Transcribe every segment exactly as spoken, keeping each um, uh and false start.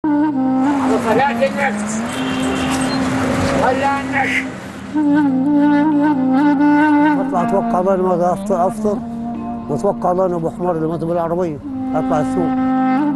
صلاة النبي ولا النبي. اطلع اتوقع الله لما افطر افطر واتوقع الله انه ابو حمار اللي مات بالعربيه اطلع السوق.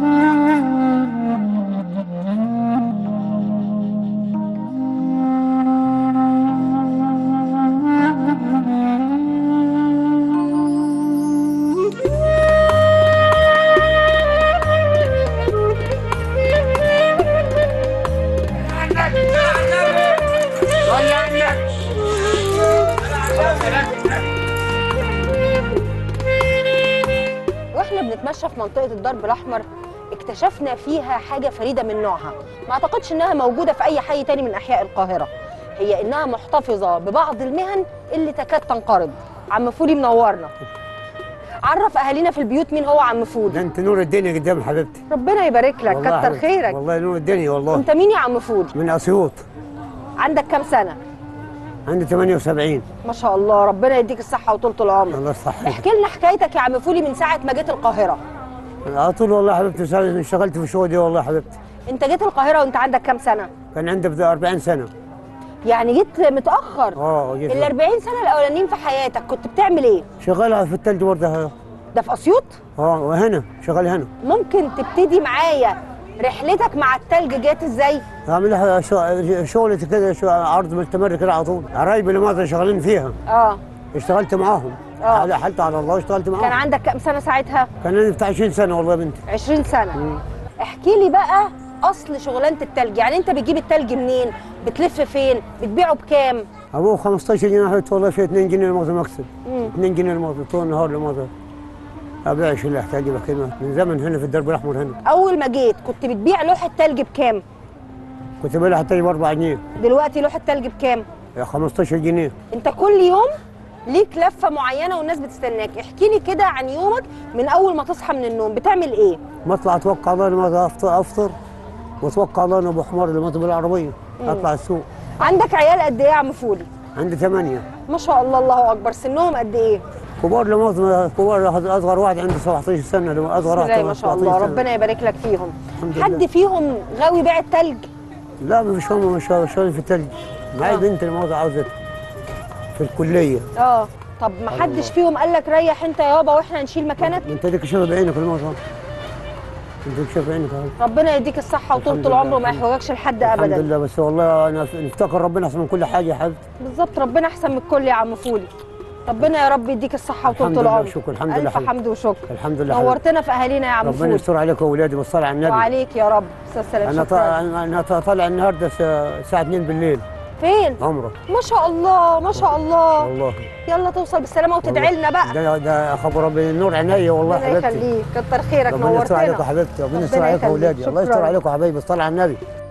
واحنا بنتمشى في منطقة الدرب الأحمر اكتشفنا فيها حاجة فريدة من نوعها، ما اعتقدش انها موجودة في أي حي تاني من أحياء القاهرة، هي انها محتفظة ببعض المهن اللي تكاد تنقرض. عم فولي منورنا. عرف أهالينا في البيوت مين هو عم فولي. ده انت نور الدنيا قدام حبيبتي. ربنا يبارك لك، كتر خيرك. والله نور الدنيا والله. انت مين يا عم فولي؟ من اسيوط. عندك كام سنة؟ عندي ثمانية وسبعين. ما شاء الله، ربنا يديك الصحة وطولة العمر. الله يصحيك. احكي لنا حكايتك يا عم فولي من ساعة ما جيت القاهرة. على طول والله حبيبتي اشتغلت في الشغل دي والله حبيبتي. انت جيت القاهرة وانت عندك كام سنة؟ كان عندي بدأ أربعين سنة. يعني جيت متأخر. اه جيت. ال أربعين سنة الأولانيين في حياتك كنت بتعمل ايه؟ شغالها في التلج برضه. ده في أسيوط؟ اه وهنا شغال هنا. ممكن تبتدي معايا رحلتك مع التلج جات ازاي؟ اعمل شغلة كده شو عرض مستمر كده على طول، قرايبي اللي ما شغالين فيها. اه اشتغلت معاهم. اه حلت على الله واشتغلت معاهم. كان عندك كام سنة ساعتها؟ كان عندي بتاع عشرين سنة والله يا بنتي. عشرين سنة. مم. احكي لي بقى أصل شغلانة التلج، يعني أنت بتجيب التلج منين؟ بتلف فين؟ بتبيعه بكام؟ ابوه خمستاشر جنيه حبيبتي والله فيه اتنين جنيه الموظف مكسب. اتنين جنيه الموظف طول النهار الموظف. ابيع شو اللي احتاج بكلمه من زمن هنا في الدرب الاحمر هنا. اول ما جيت كنت بتبيع لوحه تلج بكام؟ كنت ببيعها حتى ب أربعة جنيه. دلوقتي لوحه تلج بكام؟ خمستاشر جنيه. انت كل يوم ليك لفه معينه والناس بتستناك، احكي لي كده عن يومك من اول ما تصحى من النوم بتعمل ايه؟ بطلع اتوقع الله لما افطر افطر واتوقع الله انه ابو حمار اللي مات بالعربيه اطلع السوق. عندك عيال قد ايه يا عم فولي؟ عندي ثمانيه. ما شاء الله، الله اكبر. سنهم قد ايه؟ كبار لموت كبار، اصغر واحد عنده سبعتاشر سنه لما اصغر واحد ما شاء الله ربنا يبارك لك فيهم. حد لله. فيهم غاوي بيع التلج؟ لا مش هم مش شغالين في التلج. معايا بنت الموضوع عاوزتها في الكليه. اه طب ما حدش فيهم قال لك ريح انت يابا واحنا نشيل مكانك؟ انت ديك شايفه بعينك الموضوع. انت ديك شايفه بعينك اهو. ربنا يديك الصحه وطولة العمر وما يحوجكش لحد ابدا. الحمد لله، بس والله انا نفتكر ربنا احسن من كل حاجه يا حبيبتي. بالظبط، ربنا احسن من الكل يا عم فولي. ربنا يا رب يديك الصحه وطولة العمر. الحمد لله شكرا. الحمد لله الف حمد وشكر. الحمد لله نورتنا في اهالينا يا عم فولي. ربنا يستر عليك واولادي بالصلاه على النبي. وعليك يا رب. استاذ سلام. انا طالع انا طالع النهارده الساعه اتنين بالليل. فين؟ عمره. ما شاء الله ما شاء الله. والله يلا توصل بالسلامه وتدعي لنا بقى. ده ده خبر ربنا نور عينيا والله حبيبتي. ربنا يخليك، كتر خيرك. ربنا يستر عليكم نورتنا. حبيبتي، ربنا يستر عليكم واولادي، الله يستر عليكم حبايبي بالصلاه على النبي.